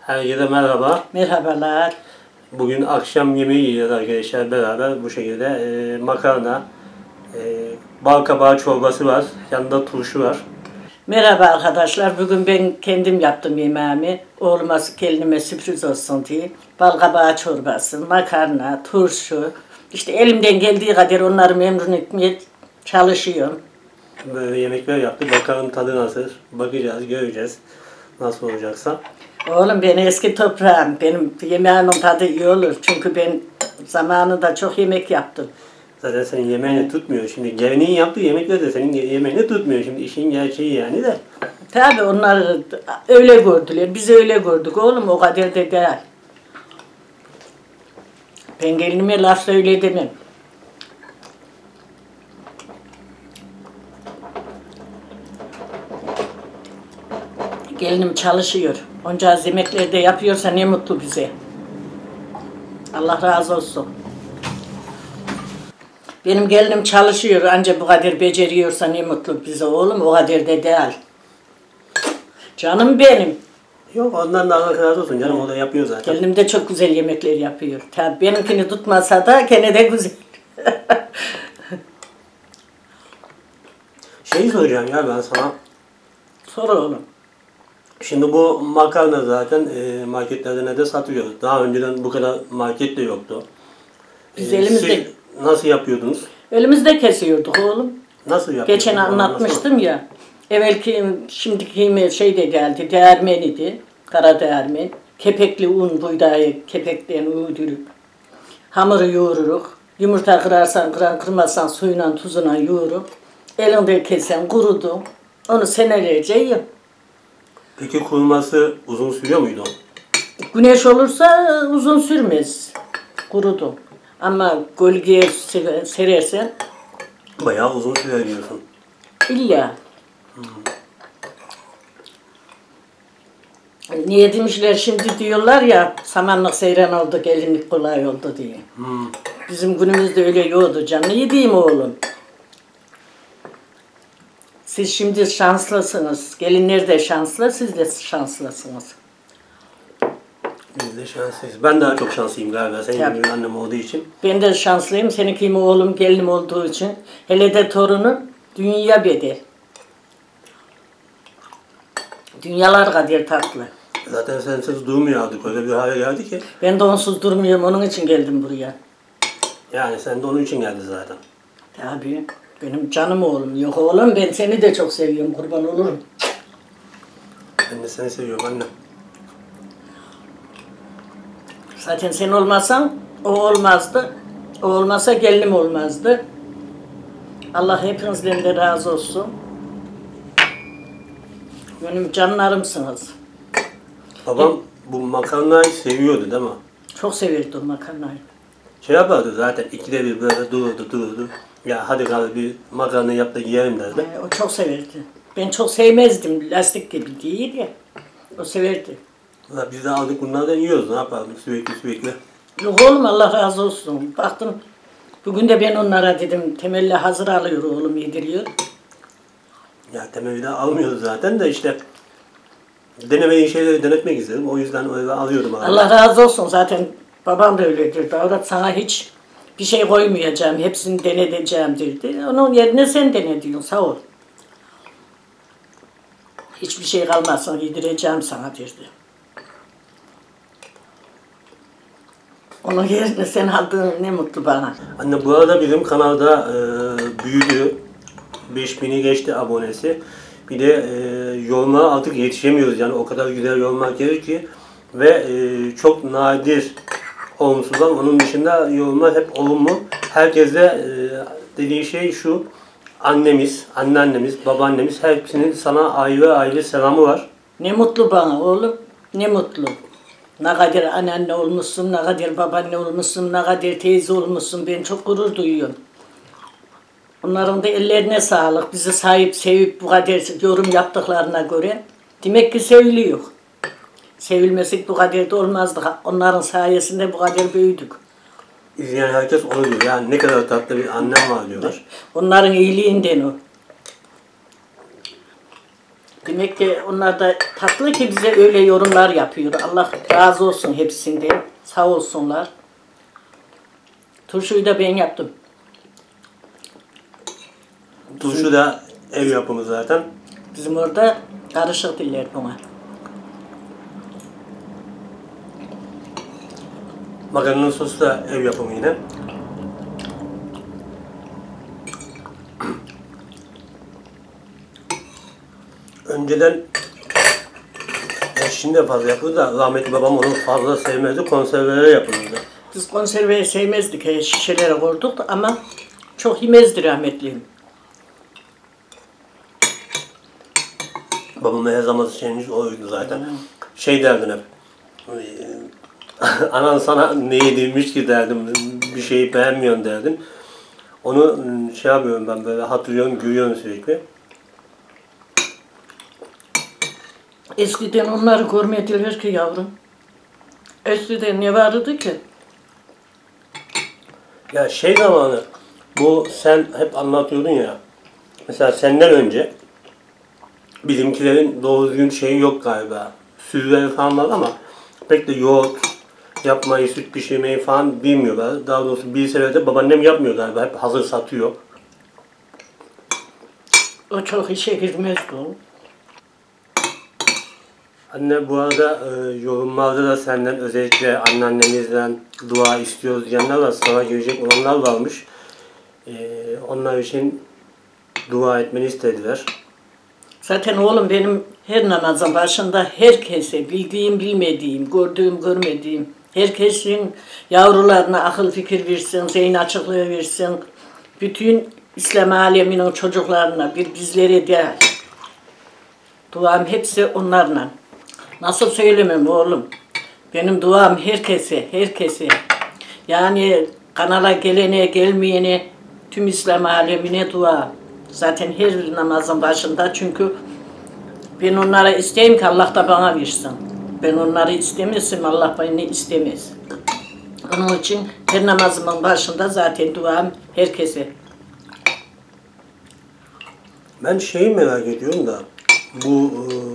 Herkese merhaba. Merhabalar. Bugün akşam yemeği yiyeceğiz arkadaşlar beraber bu şekilde. Makarna, bal kabağı çorbası var, yanında turşu var. Merhaba arkadaşlar. Bugün ben kendim yaptım yemeğimi. Oğluma, gelinime sürpriz olsun diye. Balkabağı çorbası, makarna, turşu. İşte elimden geldiği kadar onları memnun etmeye çalışıyorum. Böyle yemekler yaptık. Bakalım tadı nasıl? Bakacağız, göreceğiz nasıl olacaksa. Oğlum ben eski toprağım. Benim yemeğimin tadı iyi olur. Çünkü ben zamanında çok yemek yaptım. Zaten senin yemeğini tutmuyor. Şimdi gelinin yaptığı yemekler de senin yemeğini tutmuyor. Şimdi işin gerçeği yani de. Tabii onlar öyle gördüler. Biz öyle gördük oğlum. O kadar da değil. Ben gelinime laf söyle demem. Gelinim çalışıyor. Onca yemekleri de yapıyorsa ne mutlu bize. Allah razı olsun. Benim gelinim çalışıyor ancak bu kadar beceriyorsa ne mutlu bize oğlum. O kadar da değil. Canım benim. Yok ondan da Allah razı olsun canım, o da yapıyor zaten. Gelinim de çok güzel yemekler yapıyor. Tabii benimkini tutmasa da gene de güzel. Şeyi soracağım ya ben sana. Sor oğlum. Şimdi bu makarna zaten marketlerde de satıyoruz. Daha önceden bu kadar market de yoktu. Biz elimizde... Siz nasıl yapıyordunuz? Elimizde kesiyorduk oğlum. Nasıl yapıyordunuz? Geçen anlatmıştım ya. Evvelki şimdiki şey de geldi. Değirmeniydi. Kara değirmen. Kepekli un buğdayı kepekten uyduruk. Hamuru yoğururuk. Yumurta kırarsan kırmazsan suyla tuzuna yoğurup. Elinde kesen kurudu. Onu senelerce yiyin. Peki kuruması uzun sürüyor muydu? Güneş olursa uzun sürmez. Kurudu. Ama gölgeye serersen Bayağı uzun sürer diyorsun. İlla. Niye demişler şimdi diyorlar ya samanlık seyran oldu, gelinlik kolay oldu diye. Bizim günümüzde öyle yoktu canım. İyi diyeyim oğlum. Siz şimdi şanslısınız. Gelinler de şanslı, siz de şanslısınız. Biz de şanslıyız. Ben daha çok şanslıyım galiba senin Tabii. gibi annem olduğu için. Ben de şanslıyım. Seninki oğlum, gelinim olduğu için. Hele de torunun dünya bedel. Dünyalar kadar tatlı. Zaten sensiz durmuyorduk. Öyle bir hale geldi ki. Ben de onsuz durmuyorum. Onun için geldim buraya. Yani sen de onun için geldin zaten. Tabii. Benim canım oğlum. Yok oğlum ben seni de çok seviyorum. Kurban olurum. Ben de seni seviyorum annem. Zaten sen olmasan o olmazdı. O olmasa gelinim olmazdı. Allah hepinizden de razı olsun. Benim canlarımsınız. Babam bu makarnayı seviyordu değil mi? Çok severdim makarnayı. Şey yapardı zaten, ikide bir böyle dururdu. Ya hadi gel bir makarna yap da yiyelim derdi. O çok severdi. Ben çok sevmezdim. Lastik gibi değil ya. O severdi. Valla biz de aldık bunlardan yiyoruz, ne yapalım sürekli. Yok oğlum Allah razı olsun. Baktım bugün de ben onlara dedim temelli hazır alıyor oğlum yediriyor. Ya temelli de almıyoruz zaten de işte denemediğin şeyleri denetmek istedim. O yüzden öyle alıyordum abi. Allah razı olsun zaten babam da öyledir. Davrat sana hiç bir şey koymayacağım. Hepsini deneteceğim dedi. Onun yerine sen dene diyorsun. Sağ ol. Hiçbir şey kalmazsa yedireceğim sana derdi. Onun yerine sen aldığın ne mutlu bana. Anne bu arada bizim kanalda büyüdü. 5000'i geçti abonesi. Bir de yorumlara artık yetişemiyoruz. Yani o kadar güzel yorumlar gelir ki. Ve çok nadir olumsuzlar. Onun dışında yorumlar hep olumlu. Herkese dediği şey şu. Annemiz, anneannemiz, babaannemiz hepsinin sana ayrı ayrı selamı var. Ne mutlu bana oğlum. Ne mutlu. Ne kadar anneanne olmuşsun, ne kadar babaanne olmuşsun, ne kadar teyze olmuşsun. Ben çok gurur duyuyorum. Onların da ellerine sağlık. Bizi sahip, sevip bu kadar yorum yaptıklarına göre. Demek ki seviliyor. Sevilmesek bu kadar da olmazdı. Onların sayesinde bu kadar büyüdük. İzleyen herkes onu diyor. Yani ne kadar tatlı bir annem var diyorlar. Onların iyiliğinden o. Demek ki onlar da tatlı ki bize öyle yorumlar yapıyor. Allah razı olsun hepsinden. Sağ olsunlar. Turşuyu da ben yaptım. Turşu da ev yapımı zaten. Bizim orada karışık diller buna. Makarnanın sosu da ev yapımı yine. Önceden şimdi de fazla yapıldı da rahmetli babam onu fazla sevmezdi. Konservelere yapılırdı. Biz konserveyi sevmezdik. Şişelere koyduk ama çok yemezdi rahmetliğim. Babamın her zaman şeyimiz oydu zaten. Şey derdin hep. Anan sana ne yedirmiş ki derdim. Bir şeyi beğenmiyorsun derdim. Onu şey yapıyorum ben böyle hatırlıyorum, görüyorum sürekli. Eskiden onları görmediler ki yavrum. Eskiden ne vardı ki? Ya şey zamanı, bu sen hep anlatıyordun ya. Mesela senden önce bizimkilerin doğru düzgün şeyi yok galiba. Süzleri falan var ama pek de yoğurt yapmayı, süt pişirmeyi falan bilmiyorlar. Daha doğrusu bilseler de babaannem yapmıyor galiba. Hep hazır satıyor. O çok işe girmezdi o. Anne bu arada yorumlarda da senden özellikle anneannemizden dua istiyoruz diyenler var. Sana gelecek olanlar varmış. Onlar için dua etmeni istediler. Zaten oğlum benim her namazın başında herkese, bildiğim bilmediğim, gördüğüm görmediğim, herkesin yavrularına akıl fikir versin, zihin açıklığı versin. Bütün İslam aleminin çocuklarına, bir bizlere de duam hepsi onlarla. Nasıl söylemem oğlum? Benim duam herkese, herkese. Yani kanala gelene, gelmeyene, tüm İslam alemine dua. Zaten her namazın başında çünkü ben onlara isteyeyim ki Allah da bana versin. Ben onları istemezsem Allah beni istemez. Onun için her namazımın başında zaten duam herkese. Ben şeyi merak ediyorum da bu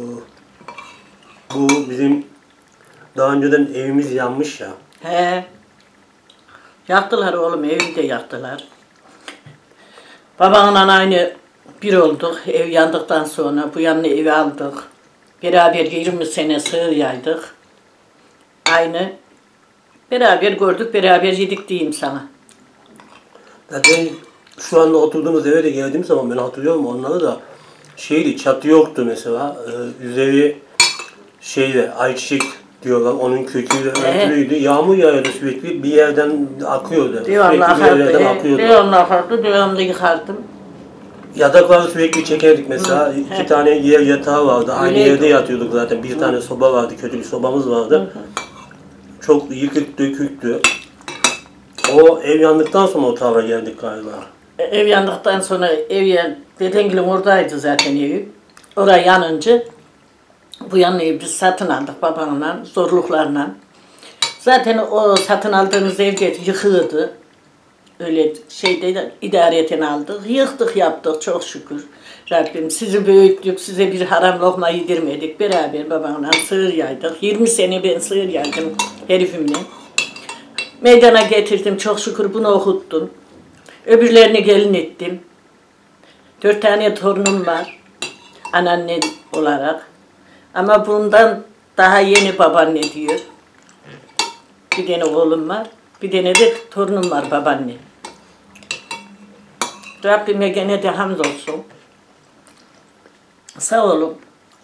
bizim daha önceden evimiz yanmış ya. He. Yaktılar oğlum, evimi de yaktılar. Babamla aynı bir olduk. Ev yandıktan sonra bu yanına evi aldık. Beraber 20 sene sığır yaydık. Aynı. Beraber gördük, beraber yedik diyeyim sana. Zaten şu anda oturduğumuz eve de geldiğim zaman ben hatırlıyorum onları da şeydi, çatı yoktu mesela. Üzeri şeyle ayçiçek diyorlar, onun köküyle örtülüydü. Yağmur yağıyordu sürekli, bir yerden akıyordu. Devamlı Sürekli bir yerlerden akıyordu. Devamlı akardı, devamlı yıkardım. Yatakları sürekli çekerdik mesela. İki tane yer yatağı vardı. Aynı yerde yatıyorduk zaten. Bir tane soba vardı, kötü bir sobamız vardı. Çok yıkık döküktü. O ev yandıktan sonra o tarafa geldik galiba. Ev yandıktan sonra dedengilin oradaydı zaten evi. Oraya yanınca bu yanıyı biz satın aldık babamla, zorluklarla. Zaten o satın aldığımız evde yıkıldı. Öyle şeyde idareten aldık. Yıktık yaptık çok şükür. Rabbim sizi büyüttük, size bir haram lokma yedirmedik. Beraber babamla sığır yaydık. 20 sene ben sığır yaydım herifimle. Meydana getirdim çok şükür, bunu okuttum. Öbürlerini gelin ettim. 4 tane torunum var. Anneanne olarak. Ama bundan daha yeni babaanne diyor. Bir tane oğlum var. Bir tane de torunum var babaanne. Rabbime gene de hamdolsun. Sağ olun.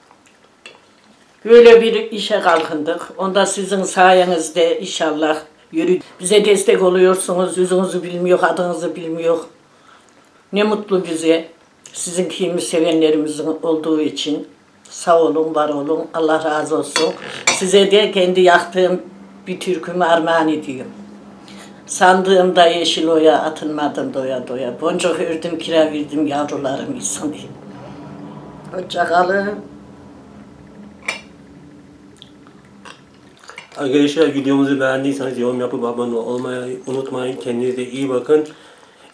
Böyle bir işe kalkındık. Onda sizin sayenizde inşallah yürü. Bize destek oluyorsunuz. Yüzünüzü bilmiyor, adınızı bilmiyor. Ne mutlu bize. Sizin kimi sevenlerimizin olduğu için. Sağ olun, var olun. Allah razı olsun. Size de kendi yaktığım bir türkümü armağan ediyorum. Sandığımda yeşil oya, atılmadım doya doya. Boncuk ördüm, kira verdim yavrularım insan diye. Hoşça kalın. Arkadaşlar videomuzu beğendiyseniz yorum yapıp abone olmayı unutmayın. Kendinize iyi bakın.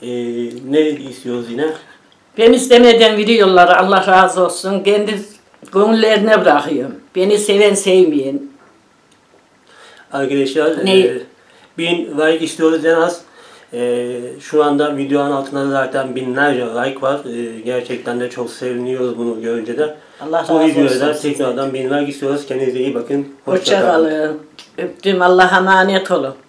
Ne istiyoruz yine? Ben istemeden veriyorlar. Allah razı olsun. Kendi Gönüllerine bırakıyorum. Beni seven sevmeyen. Arkadaşlar Ne? 1000 like istiyoruz en az. Şu anda videonun altında zaten binlerce like var. Gerçekten de çok seviniyoruz bunu görünce de. Allah razı Bu videoya olsun da size. tekrardan 1000 like istiyoruz. Kendinize iyi bakın. Hoşça kalın. Öptüm. Allah'a emanet olun.